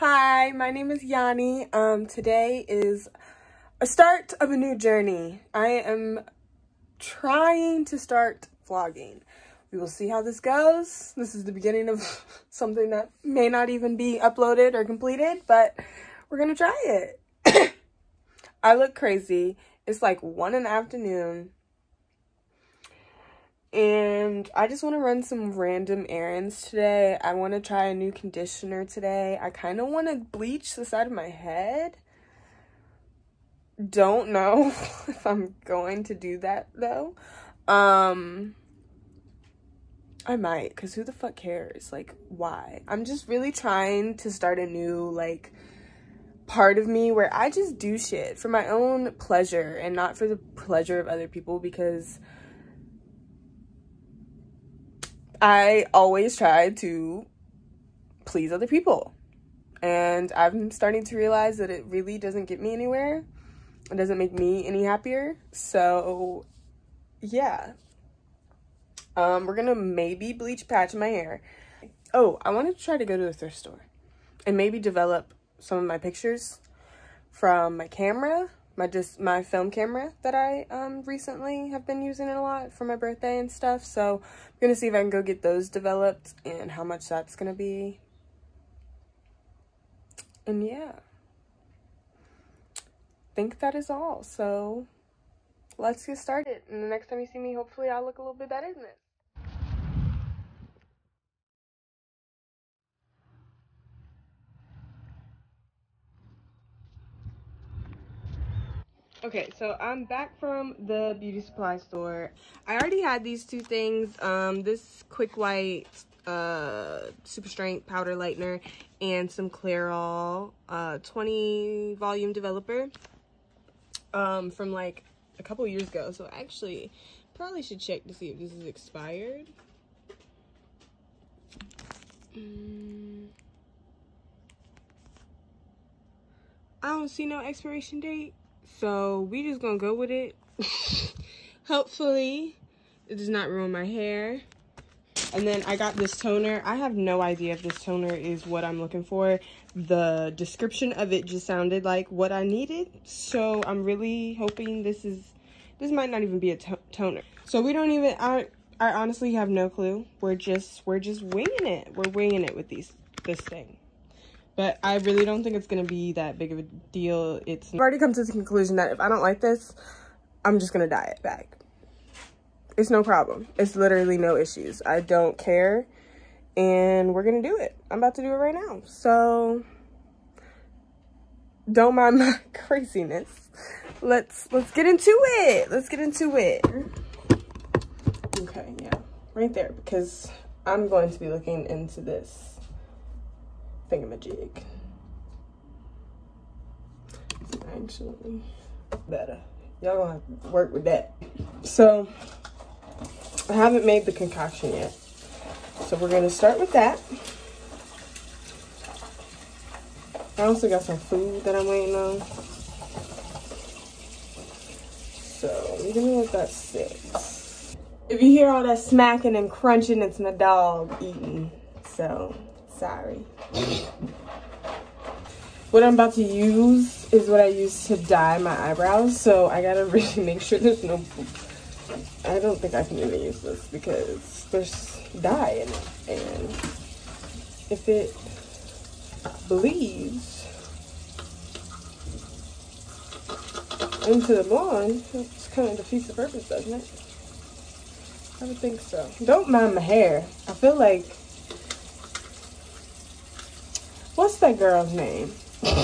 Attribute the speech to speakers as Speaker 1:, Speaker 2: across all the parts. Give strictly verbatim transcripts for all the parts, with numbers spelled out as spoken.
Speaker 1: Hi, my name is Yanni. Um, today is a start of a new journey. I am trying to start vlogging. We will see how this goes. This is the beginning of something that may not even be uploaded or completed, but we're gonna try it. I look crazy. It's like one in the afternoon. And I just want to run some random errands today. I want to try a new conditioner today. I kind of want to bleach the side of my head. Don't know if I'm going to do that though. Um, I might, because who the fuck cares? Like, why? I'm just really trying to start a new, like, part of me where I just do shit for my own pleasure and not for the pleasure of other people, because I always try to please other people, and I'm starting to realize that it really doesn't get me anywhere. It doesn't make me any happier. So yeah, um, we're gonna maybe bleach patch my hair. Oh, I wanted to try to go to a thrift store and maybe develop some of my pictures from my camera, my just my film camera that I um recently have been using it a lot for my birthday and stuff. So I'm gonna see if I can go get those developed and how much that's gonna be. And yeah, I think that is all. So let's get started. And the next time you see me, hopefully I'll look a little bit better than this. Okay, so I'm back from the beauty supply store. I already had these two things, um, this Quick White uh, Super Strength Powder Lightener and some Clairol uh, twenty volume developer um, from like a couple years ago. So actually, probably should check to see if this is expired. Mm. I don't see no expiration date. So we just gonna go with it. Hopefully it does not ruin my hair. And then I got this toner. I have no idea if this toner is what I'm looking for. The description of it just sounded like what I needed. So I'm really hoping this is, this might not even be a to toner. So we don't even, I, I honestly have no clue. We're just, we're just winging it. We're winging it with these, this thing. But I really don't think it's going to be that big of a deal. It's I've already come to the conclusion that if I don't like this, I'm just going to dye it back. It's no problem. It's literally no issues. I don't care. And we're going to do it. I'm about to do it right now. So don't mind my craziness. Let's, let's get into it. Let's get into it. Okay, yeah. Right there. Because I'm going to be looking into this thingamajig. Actually, better. Y'all gonna have to work with that. So, I haven't made the concoction yet. So we're gonna start with that. I also got some food that I'm waiting on. So, we're gonna let that sit. If you hear all that smacking and crunching, it's my dog eating. So, sorry. What I'm about to use is what I use to dye my eyebrows, so I gotta really make sure there's no, I don't think I can even use this because there's dye in it, and if it bleeds into the blonde, it kind of defeats the purpose, doesn't it? I would think so. Don't mind my hair. I feel like, what's that girl's name?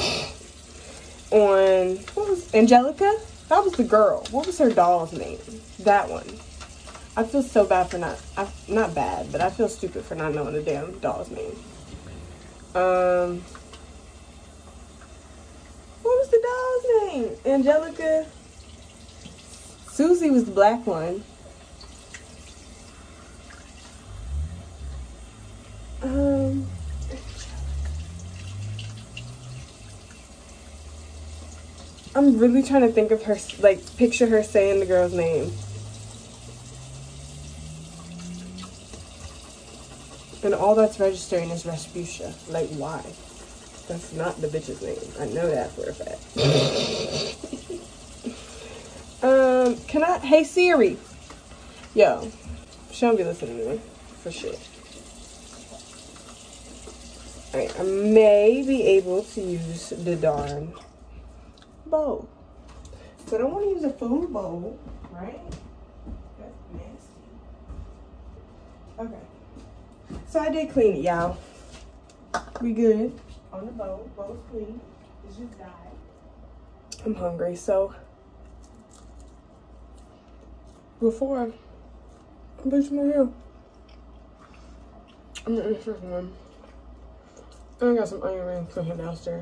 Speaker 1: On, what was, Angelica? That was the girl. What was her doll's name? That one. I feel so bad for not, I, not bad, but I feel stupid for not knowing the damn doll's name. Um, what was the doll's name? Angelica? Susie was the black one. Um... I'm really trying to think of her, like, picture her saying the girl's name. And all that's registering is Respucia. Like, why? That's not the bitch's name. I know that for a fact. um, can I? Hey Siri. Yo, she don't be listening to me for shit. Alright, I may be able to use the darn bowl. So I don't want to use a food bowl, right? That's nasty. Okay. So I did clean it, y'all. We good on the bowl. Bowl's clean. It's just died. I'm hungry, so before I bleach my hair, I'm gonna eat this one. I got some onion rings cooking downstairs.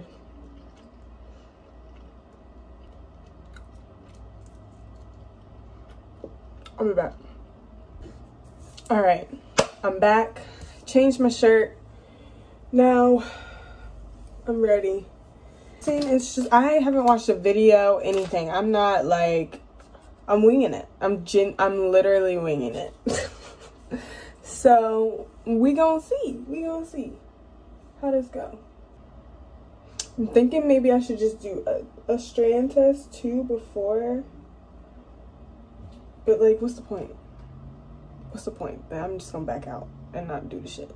Speaker 1: I'll be back. All right, I'm back. Changed my shirt. Now I'm ready. It's just, I haven't watched a video, anything. I'm not like, I'm winging it. I'm gen, I'm literally winging it. So we gonna see. We gonna see how this go. I'm thinking maybe I should just do a, a strand test too before. But like, what's the point? What's the point? I'm just gonna back out and not do the shit.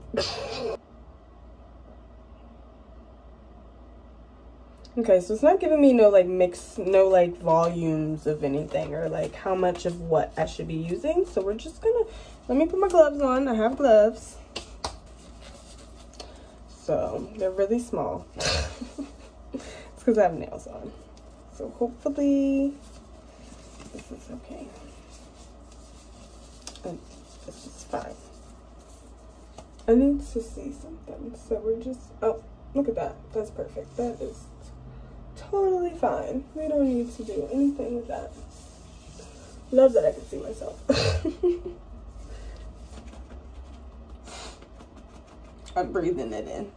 Speaker 1: Okay, so it's not giving me no like mix, no like volumes of anything or like how much of what I should be using. So we're just gonna, let me put my gloves on. I have gloves. So they're really small. It's because I have nails on. So hopefully this is okay. And this is fine. I need to see something. So we're just, oh, look at that. That's perfect. That is totally fine. We don't need to do anything with that. Love that I can see myself. I'm breathing it in.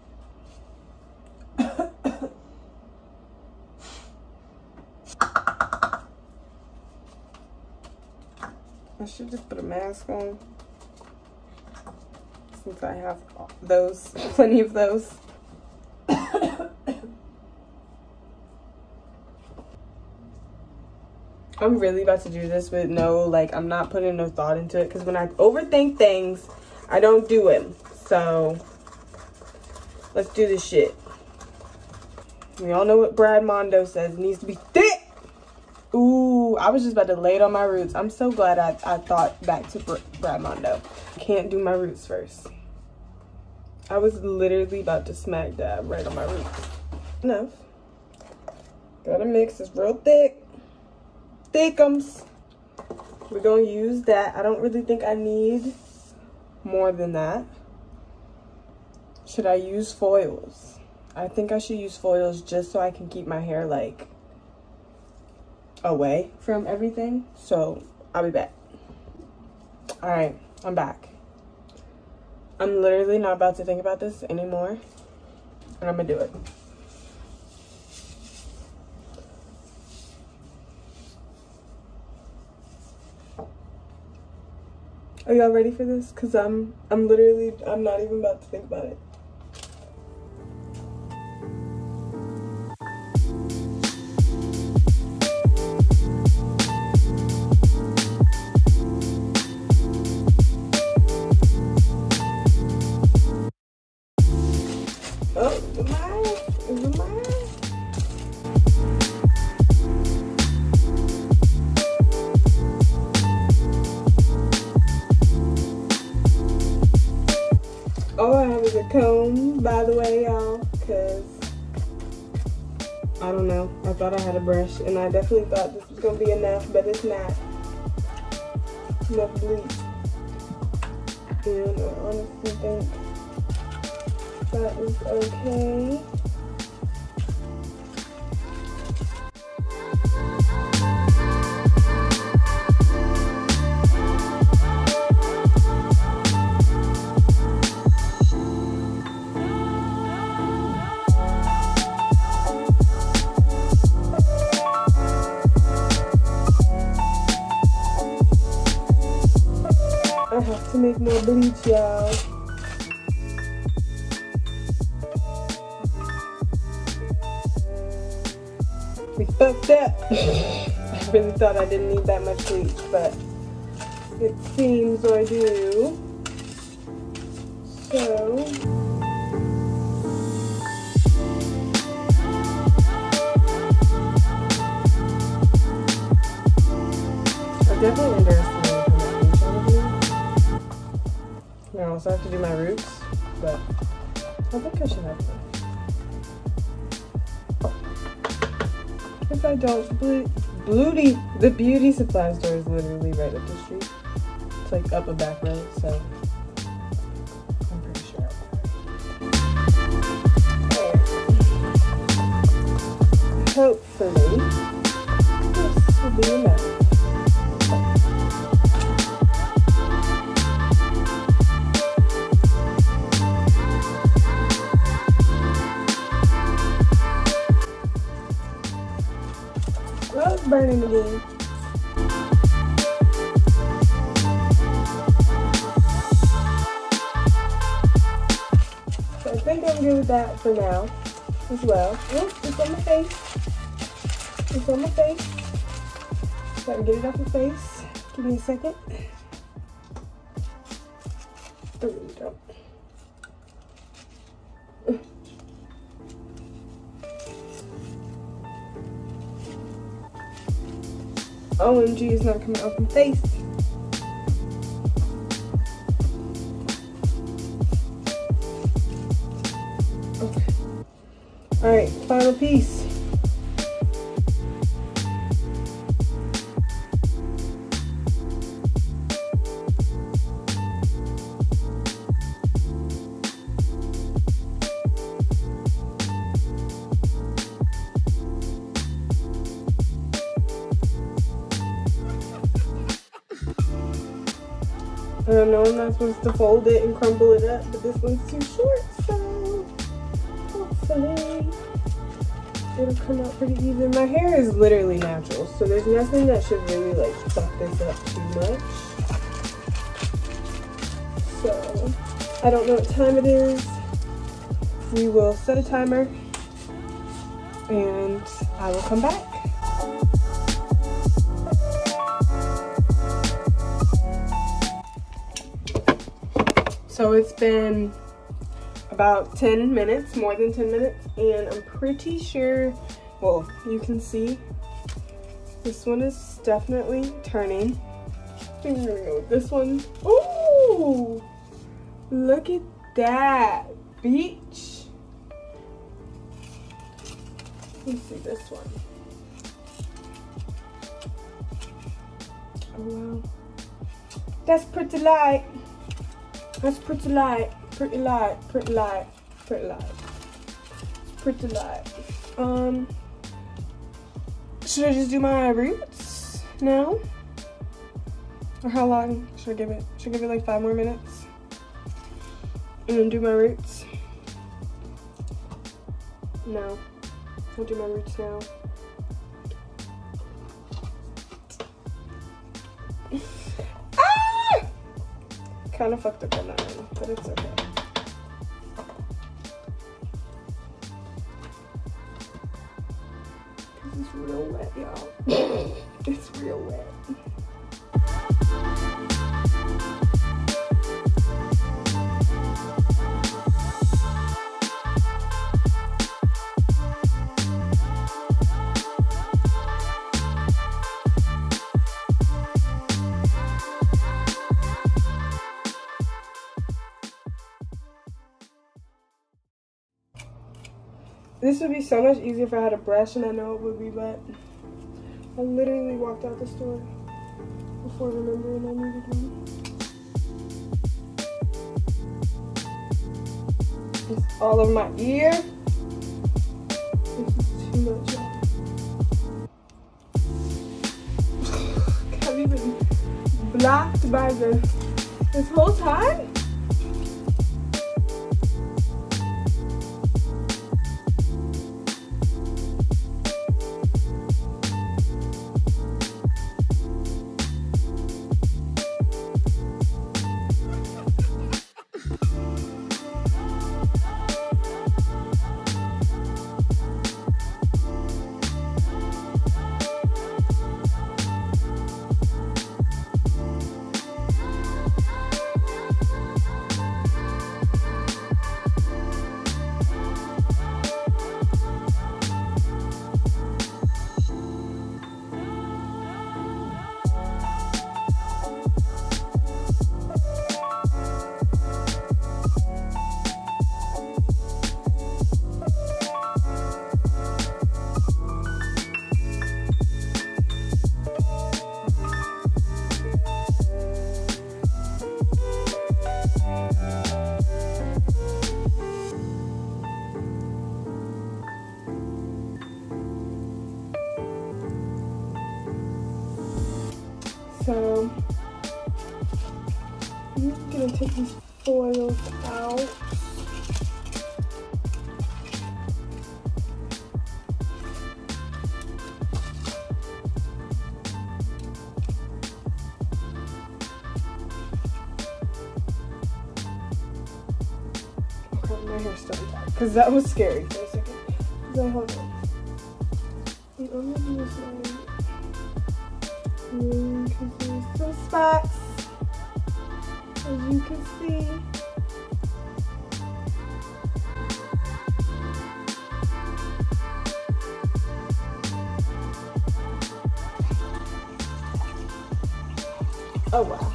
Speaker 1: I should just put a mask on since I have those, plenty of those. I'm really about to do this with no, like, I'm not putting no thought into it because when I overthink things, I don't do it. So let's do this shit. We all know what Brad Mondo says. It needs to be thick. Ooh, I was just about to lay it on my roots. I'm so glad I, I thought back to Br Brad Mondo. Can't do my roots first. I was literally about to smack dab right on my roots. Enough. Gotta mix. It's real thick. Thickums. We're gonna use that. I don't really think I need more than that. Should I use foils? I think I should use foils just so I can keep my hair like away from everything. So I'll be back. All right, I'm back. I'm literally not about to think about this anymore, and I'm gonna do it. Are y'all ready for this? Cause I'm I'm literally I'm not even about to think about it. Oh, is it mine? Is it mine? All I have is a comb, by the way, y'all, because I don't know. I thought I had a brush, and I definitely thought this was going to be enough, but it's not. Enough bleach. And I honestly think that is okay. I have to make more bleach, y'all. We fucked up. I really thought I didn't need that much bleach, but it seems I do. So I definitely underestimated how much bleach I would do. Now I also have to do my roots, but I think I should have enough. If I don't, blue, beauty, the beauty supply store is literally right up the street. It's like up a back road, so I'm pretty sure I'll right. Hopefully, this will be enough. Oh, it's burning again. So I think I'm good with that for now as well. Oh, it's on my face. It's on my face. So I can get it off my face. Give me a second. There we go. O M G, it's not coming off my face. Okay. Alright, final piece. I don't know, I'm not supposed to fold it and crumble it up, but this one's too short, so hopefully it'll come out pretty even. My hair is literally natural, so there's nothing that should really like fuck this up too much. So I don't know what time it is. We will set a timer and I will come back. So it's been about ten minutes, more than ten minutes, and I'm pretty sure, well, you can see this one is definitely turning. I think I'm gonna go with this one. Ooh, look at that, beach. Let's see this one. Oh wow, that's pretty light. That's pretty light, pretty light, pretty light, pretty light, pretty light. Um, should I just do my roots now? Or how long should I give it? Should I give it like five more minutes? And then do my roots? No, I'll do my roots now. Kind of fucked up on that one, but it's okay. It's real wet, y'all. It's real wet. This would be so much easier if I had a brush and I know it would be wet. I literally walked out the store before remembering I needed one. It's all over my ear. This is too much. I've even blocked by the this whole time. So I'm just gonna take these foils out. Okay, my hair's still intact because that was scary for a second. So hold on. I'm gonna do this one. Because there's some spots, as you can see. Oh wow.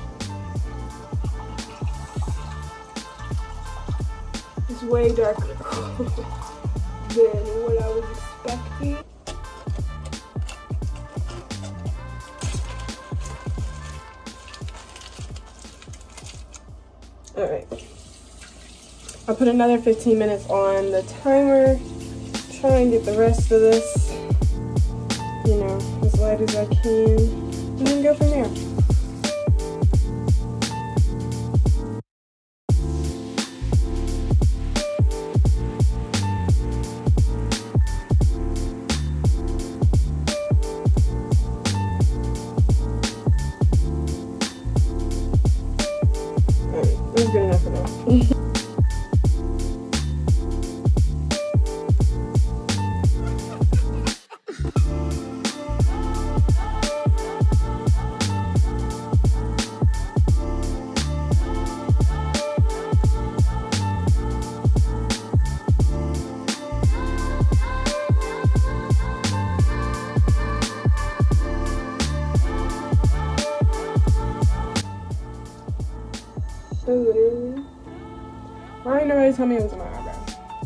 Speaker 1: It's way darker than what I was expecting. All right, I'll put another fifteen minutes on the timer, try and get the rest of this, you know, as light as I can, and then go from there. That's good enough for now. Literally. Why ain't nobody tell me it was my eyebrow?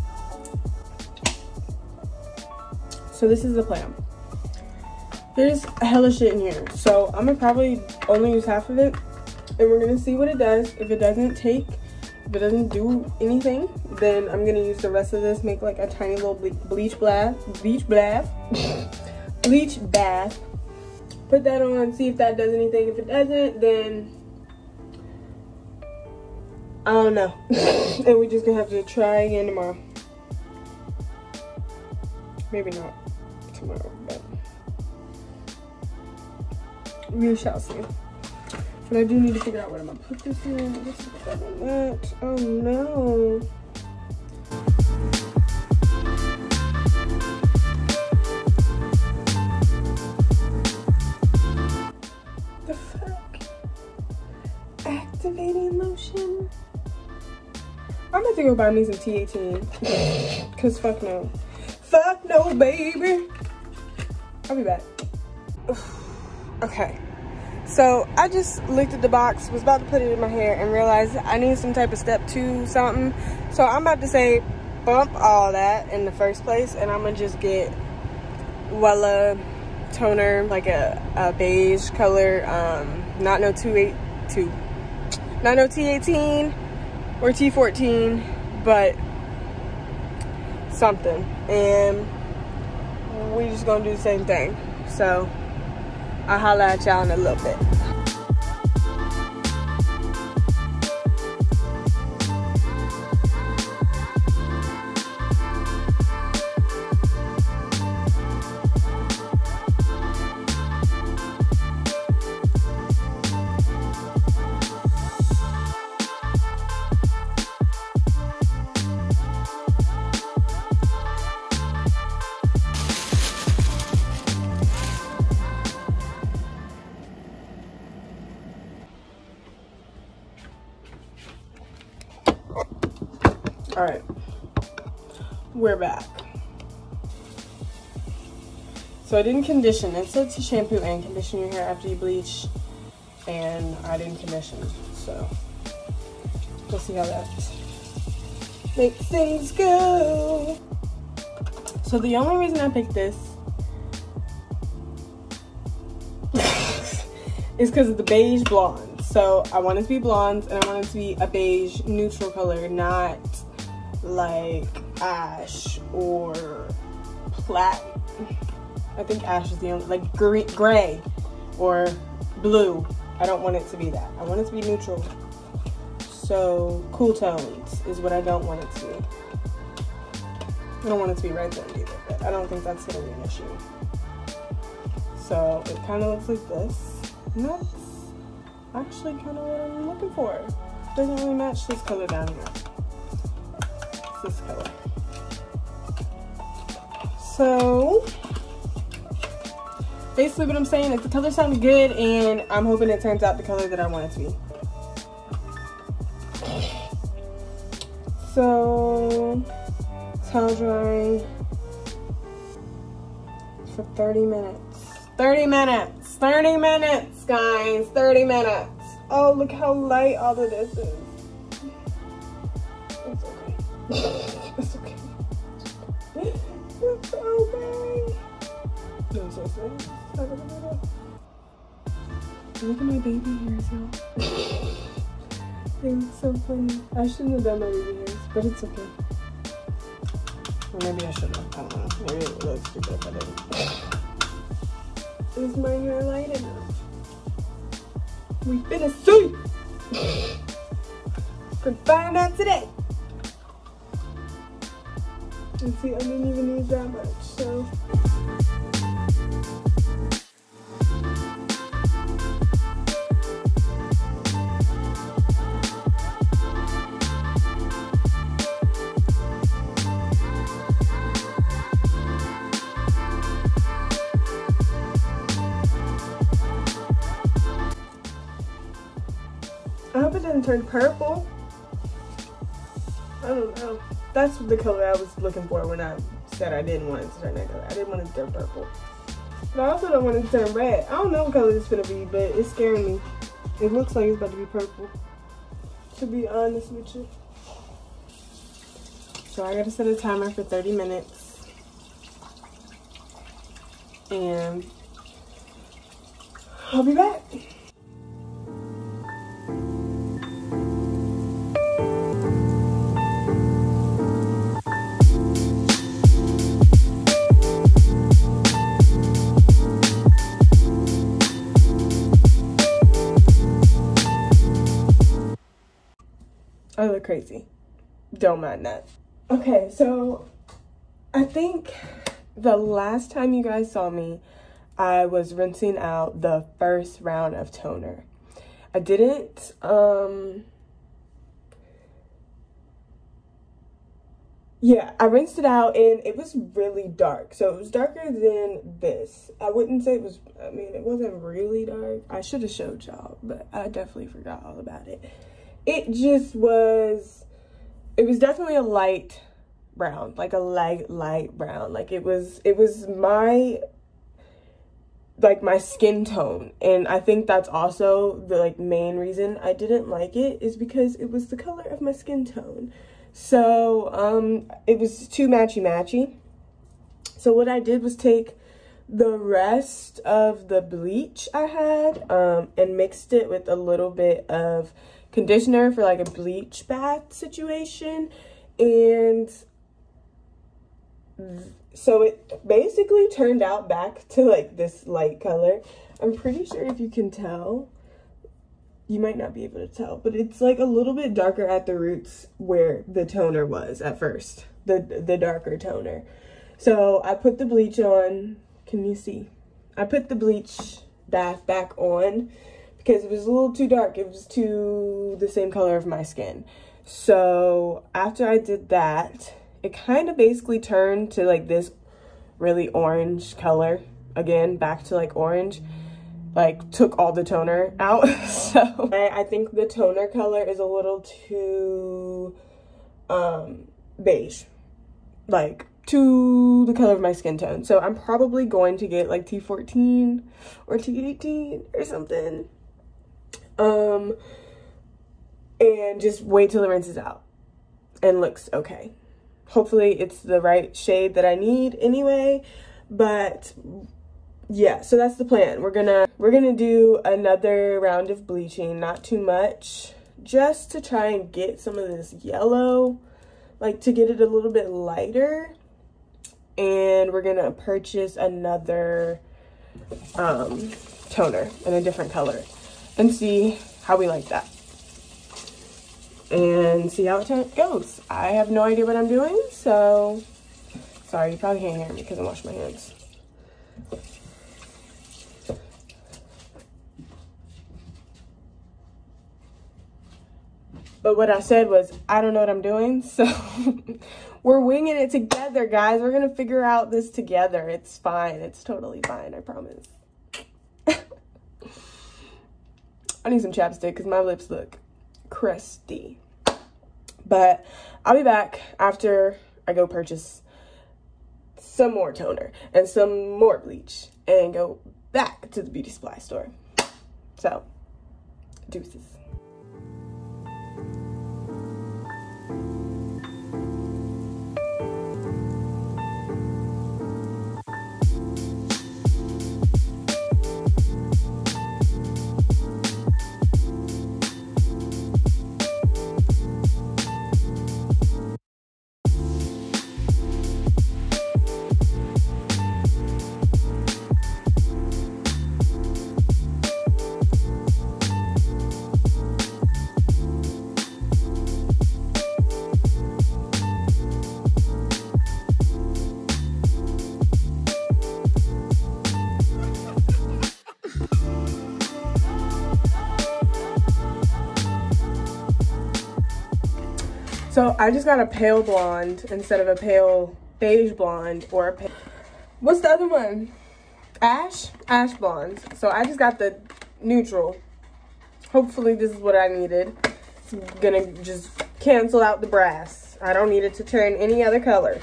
Speaker 1: So this is the plan. There's a hella shit in here. So I'm gonna probably only use half of it. And we're gonna see what it does. If it doesn't take, if it doesn't do anything, then I'm gonna use the rest of this, make like a tiny little ble bleach bath, bleach bath, bleach bath. Put that on, see if that does anything. If it doesn't, then I don't know. And we're just gonna have to try again tomorrow. Maybe not tomorrow, but we shall see. But I do need to figure out what I'm gonna put this in. This is better than that. Oh no. The fuck? Activating lotion? I'm about to go buy me some T eighteen. Cause fuck no. Fuck no, baby. I'll be back. Okay. So I just looked at the box, was about to put it in my hair and realized I need some type of step two something. So I'm about to say bump all that in the first place and I'm gonna just get Wella toner, like a, a beige color, um, not no two eight two, not no T eighteen or T fourteen, but something. And we just gonna do the same thing. So I'll holla at y'all in a little bit. All right, we're back. So I didn't condition. It said to shampoo and condition your hair after you bleach, and I didn't condition. So we'll see how that makes things go. So the only reason I picked this is because of the beige blonde. So I want it to be blondes, and I want it to be a beige neutral color, not like ash or plat. I think ash is the only, like gray, gray or blue. I don't want it to be that. I want it to be neutral. So cool tones is what I don't want it to be. I don't want it to be red toned either, but I don't think that's gonna be an issue. So it kind of looks like this, and that's actually kind of what I'm looking for. It doesn't really match this color down here. It's this color. So basically what I'm saying is the color sounded good, and I'm hoping it turns out the color that I want it to be. So towel drying for thirty minutes. thirty minutes. thirty minutes, guys. thirty minutes. Oh, look how light all of this is. It's okay. It's okay. It's okay. No, it's okay. Look at my baby hairs, y'all. They're so funny. I shouldn't have done my baby hairs, but it's okay. Or maybe I should have. I don't know. Maybe it looks stupid if I didn't. Is my hair light enough? We finna see! Could find out today. And see, I didn't even use that much, so. I hope it didn't turn purple. I don't know. That's the color I was looking for when I said I didn't want it to turn that color. I didn't want it to turn purple. But I also don't want it to turn red. I don't know what color it's gonna be, but it's scaring me. It looks like it's about to be purple, to be honest with you. So I gotta set a timer for thirty minutes. And I'll be back. I look crazy. Don't mind that. Okay, so I think the last time you guys saw me, I was rinsing out the first round of toner. I didn't, um, yeah, I rinsed it out and it was really dark. So it was darker than this. I wouldn't say it was, I mean, it wasn't really dark. I should have showed y'all, but I definitely forgot all about it. It just was, it was definitely a light brown, like a light, light brown. Like it was, it was my, like my skin tone. And I think that's also the like main reason I didn't like it, is because it was the color of my skin tone. So um, it was too matchy matchy. So what I did was take the rest of the bleach I had um, and mixed it with a little bit of conditioner for like a bleach bath situation, and so it basically turned out back to like this light color. I'm pretty sure if you can tell, you might not be able to tell, but it's like a little bit darker at the roots where the toner was at first, the the darker toner. So I put the bleach on. Can you see? I put the bleach bath back on because it was a little too dark. It was too the same color of my skin. So after I did that, it kind of basically turned to like this really orange color. Again, back to like orange. Like took all the toner out. So I, I think the toner color is a little too um, beige. Like to the color of my skin tone. So I'm probably going to get like T fourteen or T eighteen or something. Um, and just wait till it rinses out and looks okay. Hopefully it's the right shade that I need anyway, but yeah, so that's the plan. We're gonna, we're gonna do another round of bleaching, not too much, just to try and get some of this yellow, like to get it a little bit lighter. And we're gonna purchase another um, toner in a different color and see how we like that. And see how it goes. I have no idea what I'm doing, so sorry, you probably can't hear me because I'm washing my hands. But what I said was, I don't know what I'm doing, so we're winging it together, guys. We're gonna figure out this together. It's fine. It's totally fine, I promise. I need some chapstick because my lips look crusty. But I'll be back after I go purchase some more toner and some more bleach and go back to the beauty supply store. So, deuces. So I just got a pale blonde instead of a pale beige blonde or a pale, what's the other one? Ash? Ash blonde. So I just got the neutral. Hopefully this is what I needed. It's gonna just cancel out the brass. I don't need it to turn any other color.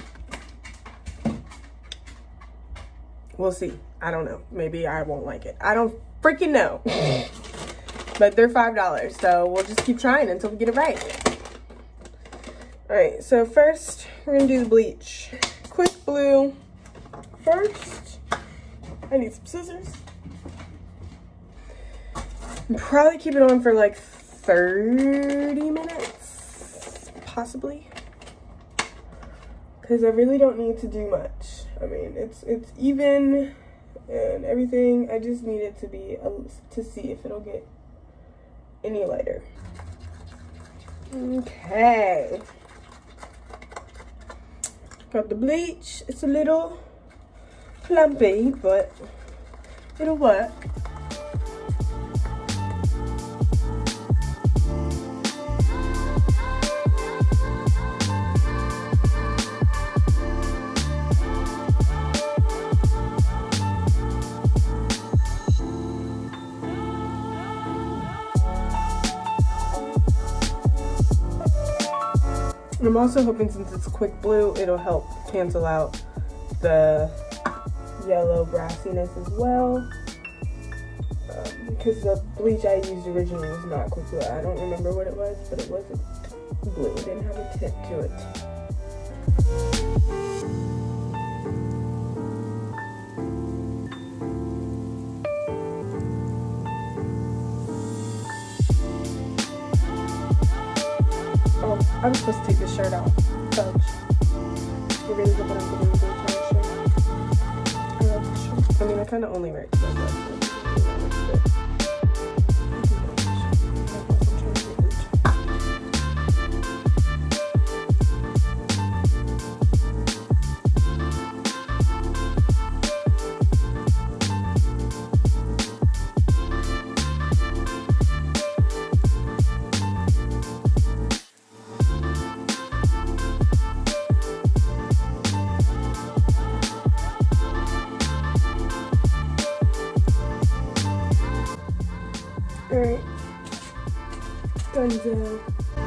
Speaker 1: We'll see. I don't know. Maybe I won't like it. I don't freaking know. But they're five dollars, so we'll just keep trying until we get it right. Alright, so first we're gonna do the bleach. Quick Blue first. I need some scissors. And probably keep it on for like thirty minutes, possibly. Because I really don't need to do much. I mean, it's it's even and everything. I just need it to be a, to see if it'll get any lighter. Okay. Got the bleach. It's a little clumpy, but it'll work. I'm also hoping, since it's Quick Blue, it'll help cancel out the yellow brassiness as well. Um, because the bleach I used originally was not Quick Blue. I don't remember what it was, but it wasn't blue. It didn't have a tint to it. I was supposed to take this shirt off. Fudge. You really don't want to do this shirt. I love this shirt. I mean, I kind of only wear it to my bed. Alright, Gunzo.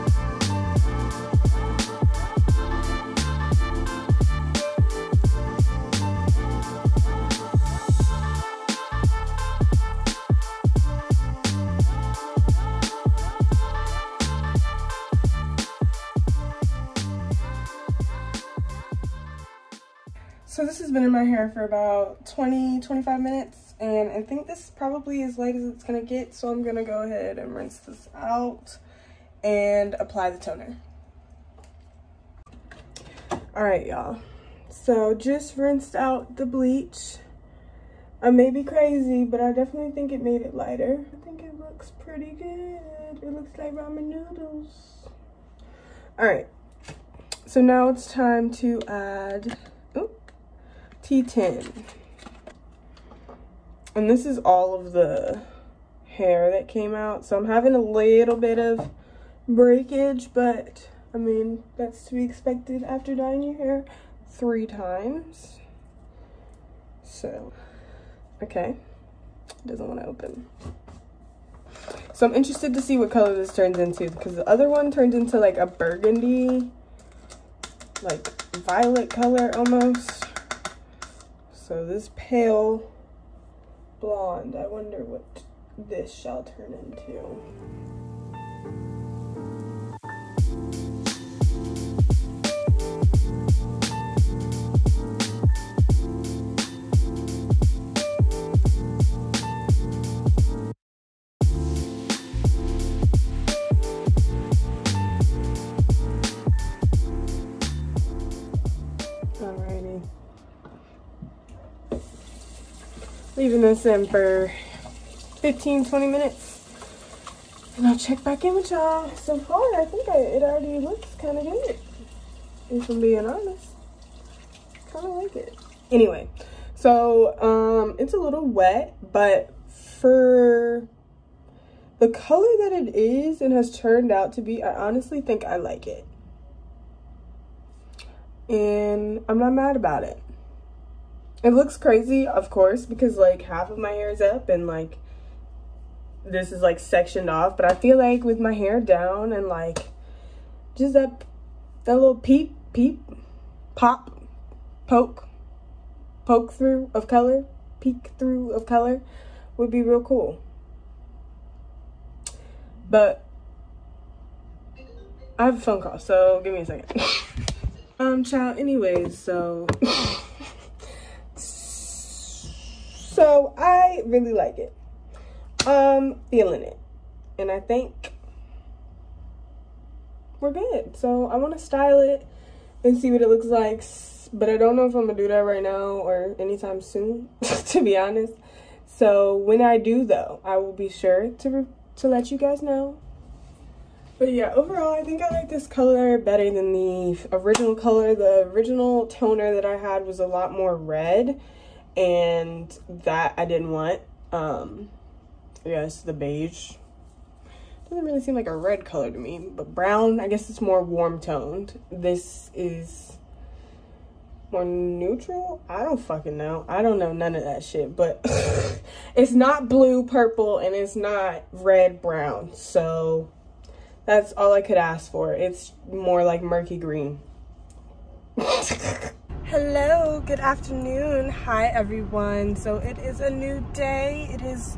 Speaker 1: So this has been in my hair for about twenty, twenty-five minutes. And I think this is probably as light as it's gonna get, so I'm gonna go ahead and rinse this out and apply the toner. All right, y'all. So just rinsed out the bleach I may be crazy, but I definitely think it made it lighter. I think it looks pretty good. It looks like ramen noodles. All right, so now it's time to add oh, T ten. And this is all of the hair that came out. So I'm having a little bit of breakage, but I mean, that's to be expected after dyeing your hair three times. So, okay, doesn't want to open. So I'm interested to see what color this turns into, because the other one turned into like a burgundy, like violet color almost. So this pale blonde, I wonder what this shall turn into. Alrighty. Leaving this in for fifteen, twenty minutes. And I'll check back in with y'all. So far, I think I, it already looks kind of good. If I'm being honest. Kind of like it. Anyway, so um, it's a little wet, but for the color that it is and has turned out to be, I honestly think I like it. And I'm not mad about it. It looks crazy, of course, because like half of my hair is up and like this is like sectioned off, but I feel like with my hair down and like just that that little peep peep pop poke poke through of color, peek through of color would be real cool. But I have a phone call, so give me a second. Um, child, anyways, so, so I really like it. Um, feeling it. And I think we're good. So I want to style it and see what it looks like, but I don't know if I'm gonna do that right now or anytime soon, to be honest. So when I do though, I will be sure to, to let you guys know. But yeah, overall, I think I like this color better than the original color. The original toner that I had was a lot more red, and that I didn't want. Um, yeah, it's the beige. Doesn't really seem like a red color to me, but brown, I guess it's more warm toned. This is more neutral. I don't fucking know. I don't know none of that shit, but it's not blue, purple, and it's not red, brown. So that's all I could ask for. It's more like murky green. Hello, good afternoon. Hi, everyone. So it is a new day. It is,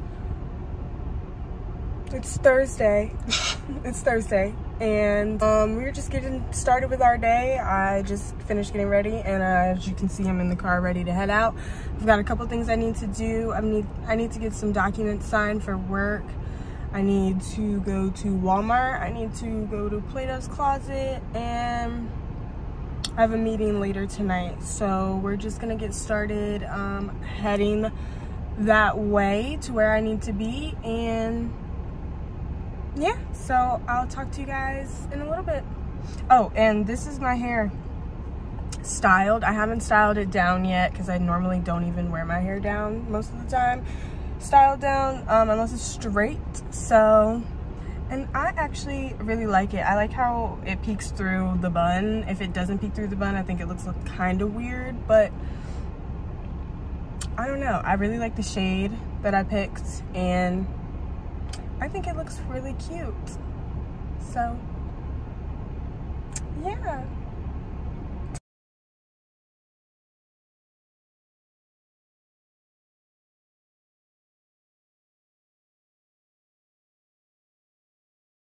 Speaker 1: it's Thursday. It's Thursday. And um, we were just getting started with our day. I just finished getting ready, and uh, as you can see, I'm in the car ready to head out. I've got a couple things I need to do. I need, I need to get some documents signed for work. I need to go to Walmart. I need to go to Plato's Closet, and I have a meeting later tonight. So we're just gonna get started um, heading that way to where I need to be. And yeah, so I'll talk to you guys in a little bit. Oh, and this is my hair styled. I haven't styled it down yet because I normally don't even wear my hair down most of the time. Styled down um, unless it's straight. So, and I actually really like it. I like how it peeks through the bun. If it doesn't peek through the bun, I think it looks kind of weird, but I don't know. I really like the shade that I picked, and I think it looks really cute. So yeah,